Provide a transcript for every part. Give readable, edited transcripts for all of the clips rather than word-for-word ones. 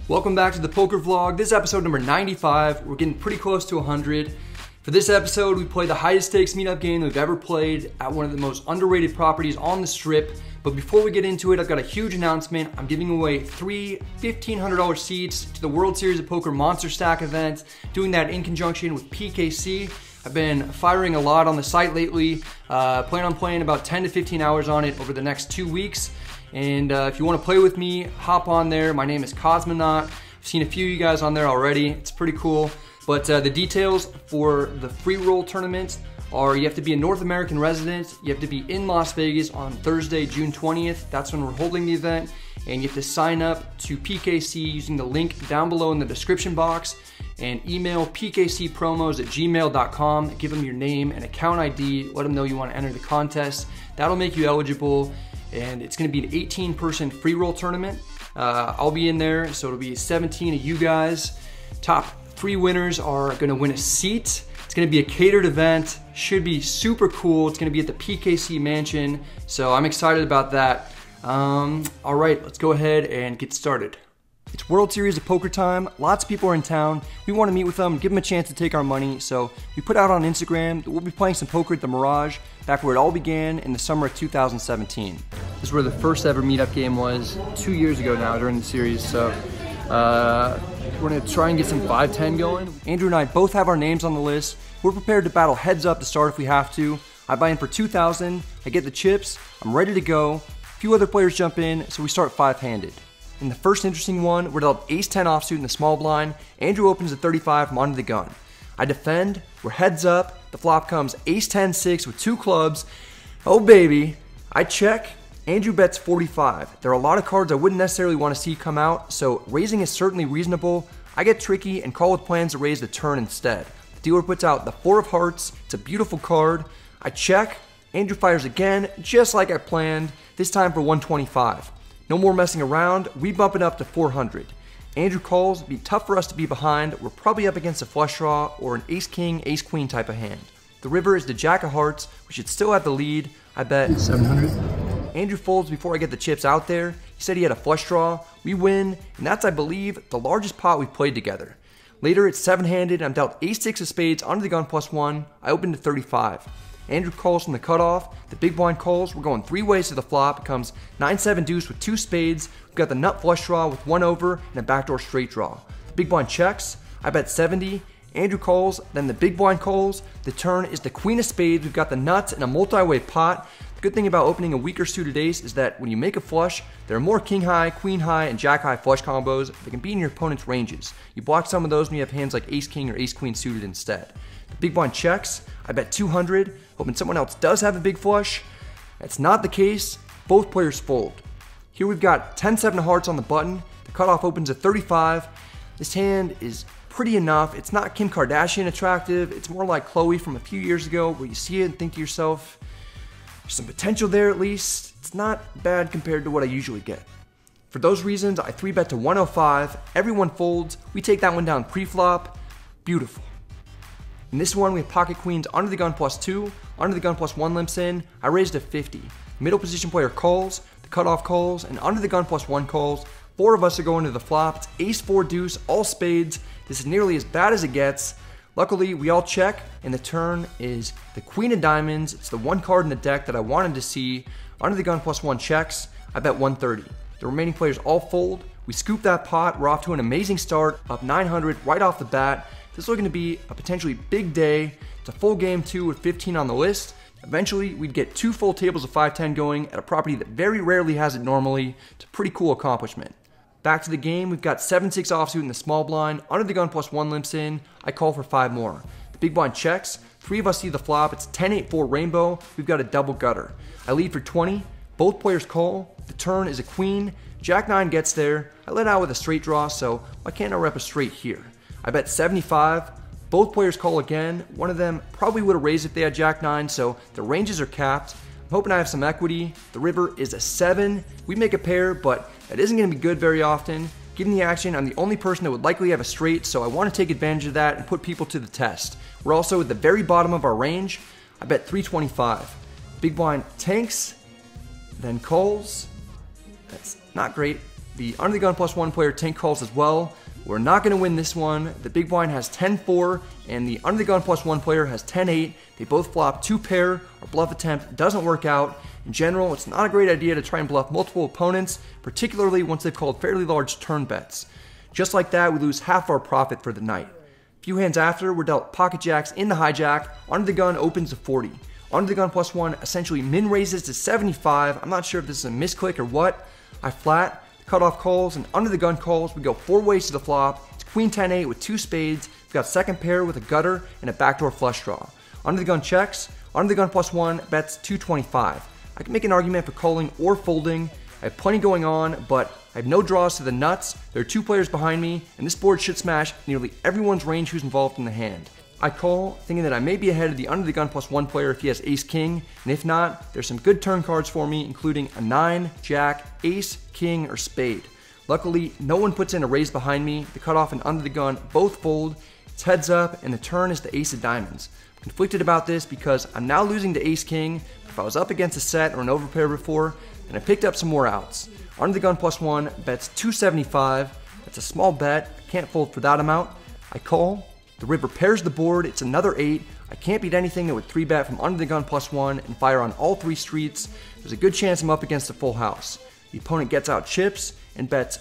Welcome back to the poker vlog. This is episode number 95. We're getting pretty close to 100. For this episode, we played the highest stakes meetup game that we've ever played at one of the most underrated properties on the strip. But before we get into it, I've got a huge announcement. I'm giving away 3 $1,500 seats to the World Series of Poker Monster Stack event, doing that in conjunction with PKC. I've been firing a lot on the site lately. Plan on playing about 10 to 15 hours on it over the next 2 weeks. And if you want to play with me, hop on there. My name is Cosmonaut. I've seen a few of you guys on there already. It's pretty cool. But the details for the free roll tournament are you have to be a North American resident, you have to be in Las Vegas on Thursday, June 20th. That's when we're holding the event. And you have to sign up to PKC using the link down below in the description box and email pkcpromos@gmail.com. Give them your name and account ID. Let them know you want to enter the contest. That'll make you eligible. And it's gonna be an 18-person free roll tournament. I'll be in there, so it'll be 17 of you guys. Top 3 winners are gonna win a seat. It's gonna be a catered event, should be super cool. It's gonna be at the PKC mansion, so I'm excited about that. All right, let's go ahead and get started. It's World Series of Poker time. Lots of people are in town. We want to meet with them, give them a chance to take our money. So we put out on Instagram that we'll be playing some poker at the Mirage, back where it all began in the summer of 2017. This is where the first ever meetup game was 2 years ago now during the series. So we're gonna try and get some 5-10 going. Andrew and I both have our names on the list. We're prepared to battle heads up to start if we have to. I buy in for 2,000, I get the chips, I'm ready to go. A few other players jump in, so we start 5-handed. In the first interesting one, we're dealt ace-10 offsuit in the small blind. Andrew opens at 35, I'm onto the gun. I defend, we're heads up, the flop comes ace-10-6 with 2 clubs. Oh baby, I check, Andrew bets 45. There are a lot of cards I wouldn't necessarily want to see come out, so raising is certainly reasonable. I get tricky and call with plans to raise the turn instead. The dealer puts out the 4 of hearts, it's a beautiful card. I check, Andrew fires again, just like I planned, this time for 125. No more messing around, we bump it up to 400. Andrew calls, it'd be tough for us to be behind, we're probably up against a flush draw or an ace-king, ace-queen type of hand. The river is the jack of hearts, we should still have the lead, I bet 700. Andrew folds before I get the chips out there, he said he had a flush draw, we win, and that's, I believe, the largest pot we've played together. Later it's 7-handed, I'm dealt ace-6 of spades, onto the gun +1, I open to 35. Andrew calls from the cutoff, the big blind calls, we're going 3 ways to the flop, it comes 9-7 deuce with 2 spades, we've got the nut flush draw with 1 over and a backdoor straight draw. The big blind checks, I bet 70, Andrew calls, then the big blind calls, the turn is the queen of spades, we've got the nuts and a multi-way pot. The good thing about opening a weaker suited ace is that when you make a flush, there are more king high, queen high, and jack high flush combos that can be in your opponent's ranges. You block some of those when you have hands like ace king or ace queen suited instead. The big blind checks, I bet 200, hoping someone else does have a big flush. That's not the case, both players fold. Here we've got 10-7 of hearts on the button, the cutoff opens at 35. This hand is pretty enough, it's not Kim Kardashian attractive, it's more like Chloe from a few years ago where you see it and think to yourself, there's some potential there at least. It's not bad compared to what I usually get. For those reasons, I 3-bet to 105, everyone folds, we take that one down pre-flop, beautiful. In this one, we have pocket queens under the gun +2, under the gun +1 limps in, I raised to 50. Middle position player calls, the cutoff calls, and under the gun +1 calls. 4 of us are going to the flop, it's ace-4 deuce, all spades. This is nearly as bad as it gets. Luckily, we all check, and the turn is the queen of diamonds. It's the one card in the deck that I wanted to see. Under the gun +1 checks, I bet 130. The remaining players all fold. We scoop that pot, we're off to an amazing start, up 900 right off the bat. This is looking to be a potentially big day. It's a full game 2 with 15 on the list. Eventually, we'd get 2 full tables of 5-10 going at a property that very rarely has it normally. It's a pretty cool accomplishment. Back to the game, we've got 7-6 offsuit in the small blind, under the gun +1 limps in, I call for 5 more. The big blind checks, 3 of us see the flop, it's 10-8-4 rainbow, we've got a double gutter. I lead for 20, both players call, the turn is a queen, Jack-9 gets there, I let out with a straight draw, so why can't I rep a straight here? I bet 75, both players call again, one of them probably would have raised if they had Jack-9, so the ranges are capped. I'm hoping I have some equity. The river is a 7. We make a pair, but that isn't going to be good very often. Given the action, I'm the only person that would likely have a straight, so I want to take advantage of that and put people to the test. We're also at the very bottom of our range. I bet 325. Big blind tanks, then calls. That's not great. The under the gun +1 player tank calls as well. We're not going to win this one. The big blind has 10-4, and the under the gun +1 player has 10-8. They both flop 2 pair. Our bluff attempt doesn't work out. In general, it's not a great idea to try and bluff multiple opponents, particularly once they've called fairly large turn bets. Just like that, we lose half our profit for the night. A few hands after, we're dealt pocket jacks in the hijack. Under the gun opens to 40. Under the gun +1 essentially min raises to 75. I'm not sure if this is a misclick or what. I flat, cutoff calls, and under the gun calls. We go 4 ways to the flop. It's queen 10-8 with 2 spades. We've got second pair with a gutter and a backdoor flush draw. Under the gun checks. Under the gun +1 bets 225. I can make an argument for calling or folding. I have plenty going on, but I have no draws to the nuts. There are 2 players behind me, and this board should smash nearly everyone's range who's involved in the hand. I call, thinking that I may be ahead of the under the gun +1 player if he has ace-king, and if not, there's some good turn cards for me, including a 9, jack, ace, king, or spade. Luckily, no one puts in a raise behind me. The cutoff and under the gun both fold. It's heads up, and the turn is the ace of diamonds. I'm conflicted about this because I'm now losing to ace-king. If I was up against a set or an overpair before, then I picked up some more outs. Under the gun +1 bets 275. That's a small bet. I can't fold for that amount. I call. The river pairs the board. It's another 8. I can't beat anything that would 3-bet from under the gun +1 and fire on all 3 streets. There's a good chance I'm up against a full house. The opponent gets out chips and bets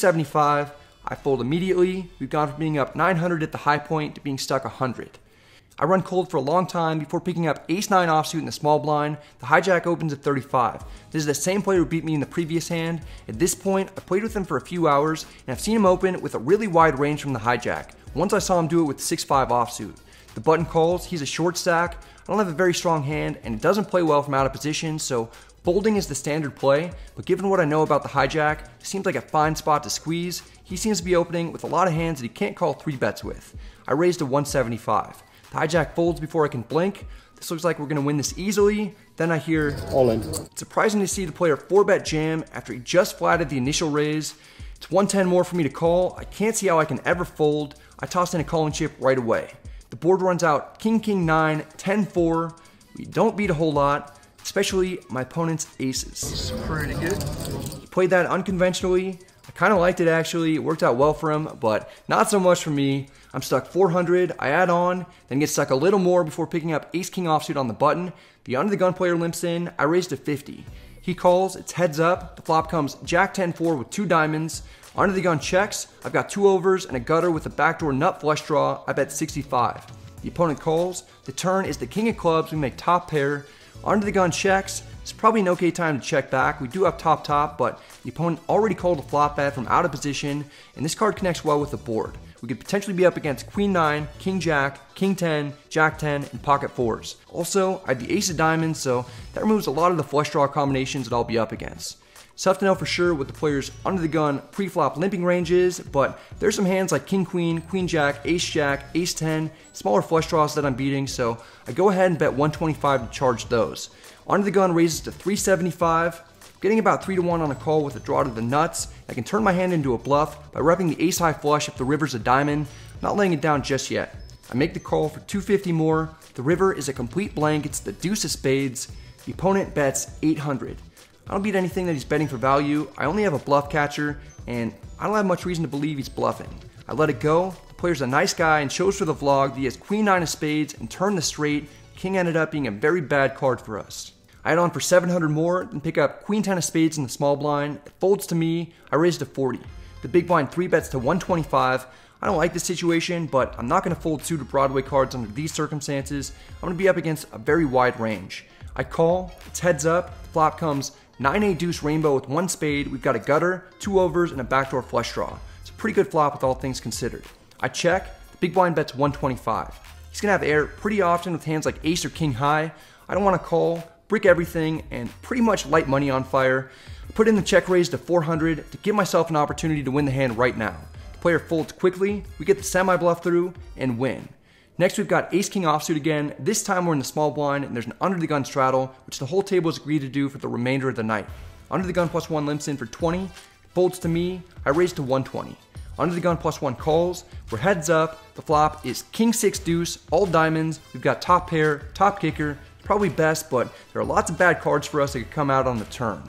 375. I fold immediately. We've gone from being up 900 at the high point to being stuck 100. I run cold for a long time before picking up ace-9 offsuit in the small blind. The hijack opens at 35. This is the same player who beat me in the previous hand. At this point, I played with him for a few hours, and I've seen him open with a really wide range from the hijack. Once I saw him do it with the 6-5 offsuit. The button calls, he's a short stack. I don't have a very strong hand, and it doesn't play well from out of position, so folding is the standard play, but given what I know about the hijack, it seems like a fine spot to squeeze. He seems to be opening with a lot of hands that he can't call 3-bets with. I raised to 175. The hijack folds before I can blink. This looks like we're gonna win this easily. Then I hear all in. It's surprising to see the player 4-bet jam after he just flatted the initial raise. It's 110 more for me to call. I can't see how I can ever fold. I toss in a calling chip right away. The board runs out king, king, 9, 10-4. We don't beat a whole lot, especially my opponent's aces. It's pretty good. He played that unconventionally. I kind of liked it actually. It worked out well for him, but not so much for me. I'm stuck 400. I add on, then get stuck a little more before picking up ace-king offsuit on the button. The under the gun player limps in. I raise to 50. He calls. It's heads up. The flop comes jack 10-4 with 2 diamonds. Under the gun checks. I've got 2 overs and a gutter with a backdoor nut flush draw. I bet 65. The opponent calls. The turn is the king of clubs. We make top pair. Under the gun checks. It's probably an okay time to check back. We do have top, but the opponent already called a flop bet from out of position, and this card connects well with the board. We could potentially be up against queen 9, king jack, king 10, jack 10, and pocket 4s. Also, I have the ace of diamonds, so that removes a lot of the flush draw combinations that I'll be up against. It's tough to know for sure what the player's under the gun pre-flop limping range is, but there's some hands like king queen, queen jack, ace 10, smaller flush draws that I'm beating, so I go ahead and bet 125 to charge those. Under the gun raises to 375. Getting about 3-1 on a call with a draw to the nuts. I can turn my hand into a bluff by repping the ace-high flush if the river's a diamond. I'm not laying it down just yet. I make the call for 250 more. The river is a complete blank. It's the deuce of spades. The opponent bets 800. I don't beat anything that he's betting for value. I only have a bluff catcher, and I don't have much reason to believe he's bluffing. I let it go. The player's a nice guy and shows for the vlog that he has queen 9 of spades and turned the straight. King ended up being a very bad card for us. I add on for 700 more and pick up queen 10 of spades in the small blind. It folds to me. I raise to 40. The big blind 3-bets to 125. I don't like this situation, but I'm not going to fold suited Broadway cards under these circumstances. I'm going to be up against a very wide range. I call. It's heads up. The flop comes 9-8 deuce rainbow with 1 spade. We've got a gutter, 2 overs, and a backdoor flush draw. It's a pretty good flop with all things considered. I check. The big blind bets 125. He's going to have air pretty often with hands like ace or king high. I don't want to call, brick everything, and pretty much light money on fire. I put in the check raise to 400 to give myself an opportunity to win the hand right now. The player folds quickly, we get the semi-bluff through, and win. Next we've got ace-king offsuit again. This time we're in the small blind, and there's an under-the-gun straddle, which the whole table has agreed to do for the remainder of the night. Under the gun +1 limps in for 20, folds to me, I raise to 120. Under the gun +1 calls, we're heads up, the flop is king 6 deuce, all diamonds, we've got top pair, top kicker, probably best, but there are lots of bad cards for us that could come out on the turn.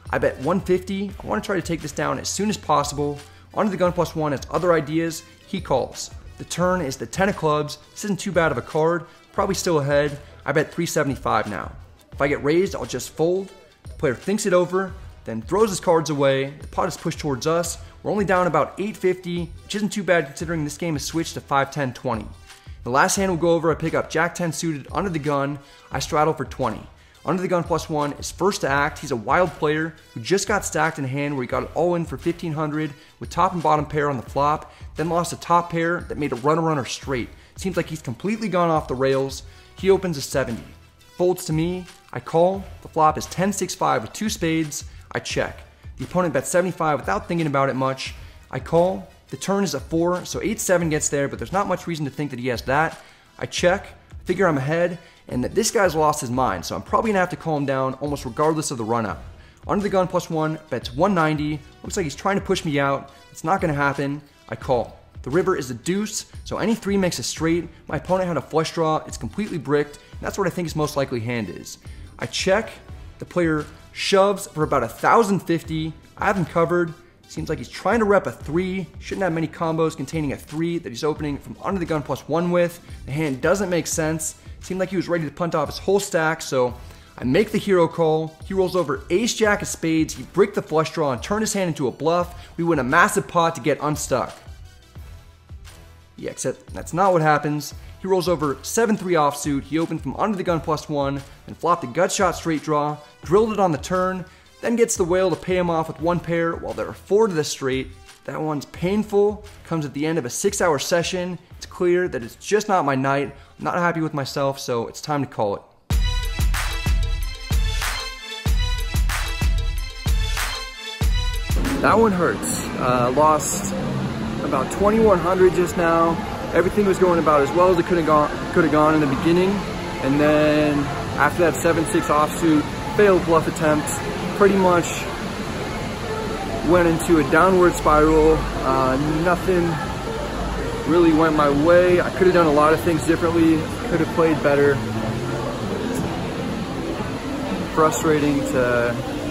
I bet 150. I want to try to take this down as soon as possible. Onto the gun +1 has other ideas. He calls. The turn is the 10 of clubs. This isn't too bad of a card. Probably still ahead. I bet 375 now. If I get raised, I'll just fold. The player thinks it over, then throws his cards away. The pot is pushed towards us. We're only down about 850, which isn't too bad considering this game has switched to 5-10-20. The last hand will go over. I pick up Jack-10 suited under the gun. I straddle for 20. Under the gun +1 is first to act. He's a wild player who just got stacked in a hand where he got it all in for 1500 with top and bottom pair on the flop, then lost a top pair that made a runner straight. Seems like he's completely gone off the rails. He opens a 70. Folds to me. I call. The flop is 10-6-5 with 2 spades. I check. The opponent bets 75 without thinking about it much. I call. The turn is a 4, so 8-7 gets there, but there's not much reason to think that he has that. I check. Figure I'm ahead, and that this guy's lost his mind, so I'm probably gonna have to call him down almost regardless of the run out. Under the gun +1, bets 190. Looks like he's trying to push me out. It's not gonna happen. I call. The river is a deuce, so any 3 makes a straight. My opponent had a flush draw. It's completely bricked, and that's what I think his most likely hand is. I check. The player shoves for about 1,050. I have him covered. Seems like he's trying to rep a 3. Shouldn't have many combos containing a 3 that he's opening from under the gun +1 with. The hand doesn't make sense. Seemed like he was ready to punt off his whole stack, so I make the hero call. He rolls over ace-jack of spades. He bricked the flush draw and turned his hand into a bluff. We win a massive pot to get unstuck. Yeah, except that's not what happens. He rolls over 7-3 offsuit. He opened from under the gun +1, then flopped a gut shot straight draw, drilled it on the turn, then gets the whale to pay him off with 1 pair while there are 4 to the straight. That one's painful, comes at the end of a 6-hour session. It's clear that it's just not my night. I'm not happy with myself, so it's time to call it. That one hurts. Lost about 2,100 just now. Everything was going about as well as it could have gone in the beginning, and then after that 7-6 offsuit, failed bluff attempt, pretty much went into a downward spiral. Nothing really went my way. I could have done a lot of things differently, could have played better. Frustrating to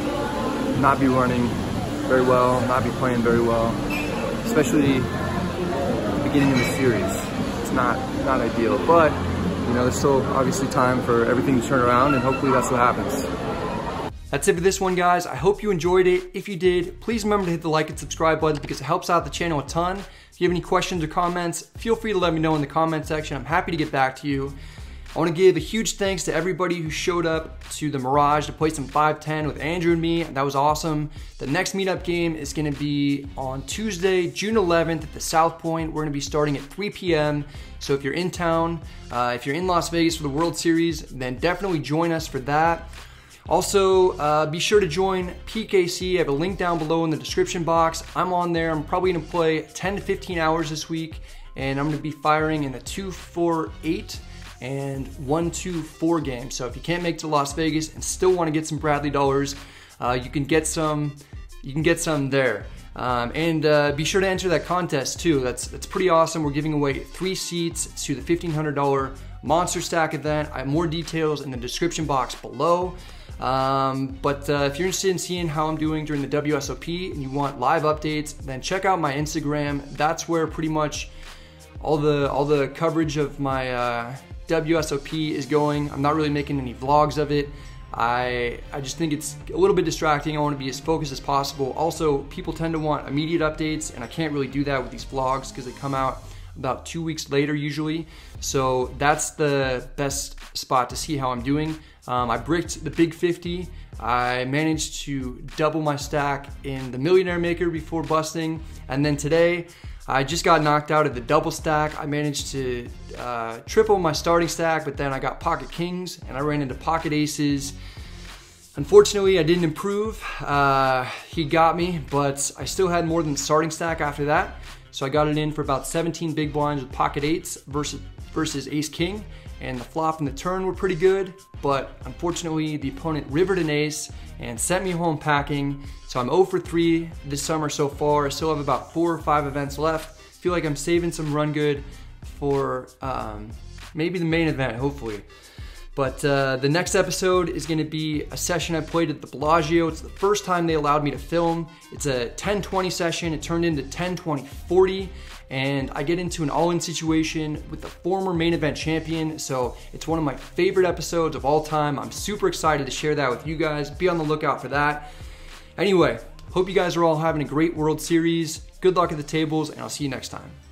not be running very well, not be playing very well, especially the beginning of the series. It's not ideal, but you know, there's still obviously time for everything to turn around, and hopefully that's what happens. That's it for this one, guys. I hope you enjoyed it. If you did, please remember to hit the like and subscribe button because it helps out the channel a ton. If you have any questions or comments, feel free to let me know in the comment section. I'm happy to get back to you. I want to give a huge thanks to everybody who showed up to the Mirage to play some 5-10 with Andrew and me. That was awesome. The next meetup game is going to be on Tuesday, June 11th at the South Point. We're going to be starting at 3 p.m. So if you're in town, if you're in Las Vegas for the World Series, then definitely join us for that. Also, be sure to join PKC. I have a link down below in the description box. I'm on there. I'm probably going to play 10 to 15 hours this week, and I'm going to be firing in a 2-4-8 and 1-2-4 game. So if you can't make it to Las Vegas and still want to get some Bradley dollars, you can get some there. And be sure to enter that contest too. That's pretty awesome. We're giving away 3 seats to the $1,500 Monster Stack event. I have more details in the description box below. But if you're interested in seeing how I'm doing during the WSOP and you want live updates, then check out my Instagram. That's where pretty much all the coverage of my WSOP is going. I'm not really making any vlogs of it. I just think it's a little bit distracting. I want to be as focused as possible. Also, people tend to want immediate updates, and I can't really do that with these vlogs because they come out about 2 weeks later usually. So that's the best spot to see how I'm doing. I bricked the big 50. I managed to double my stack in the Millionaire Maker before busting. And then today, I just got knocked out of the double stack. I managed to triple my starting stack, but then I got pocket kings and I ran into pocket aces. Unfortunately, I didn't improve. He got me, but I still had more than the starting stack after that. So I got it in for about 17 big blinds with pocket eights versus ace king. And the flop and the turn were pretty good, but unfortunately the opponent rivered an ace and sent me home packing. So I'm 0 for 3 this summer so far. I still have about 4 or 5 events left. Feel like I'm saving some run good for maybe the main event, hopefully. But the next episode is gonna be a session I played at the Bellagio. It's the first time they allowed me to film. It's a 10-20 session. It turned into 10-20-40. And I get into an all-in situation with the former main event champion. So it's one of my favorite episodes of all time. I'm super excited to share that with you guys. Be on the lookout for that. Anyway, hope you guys are all having a great World Series. Good luck at the tables, and I'll see you next time.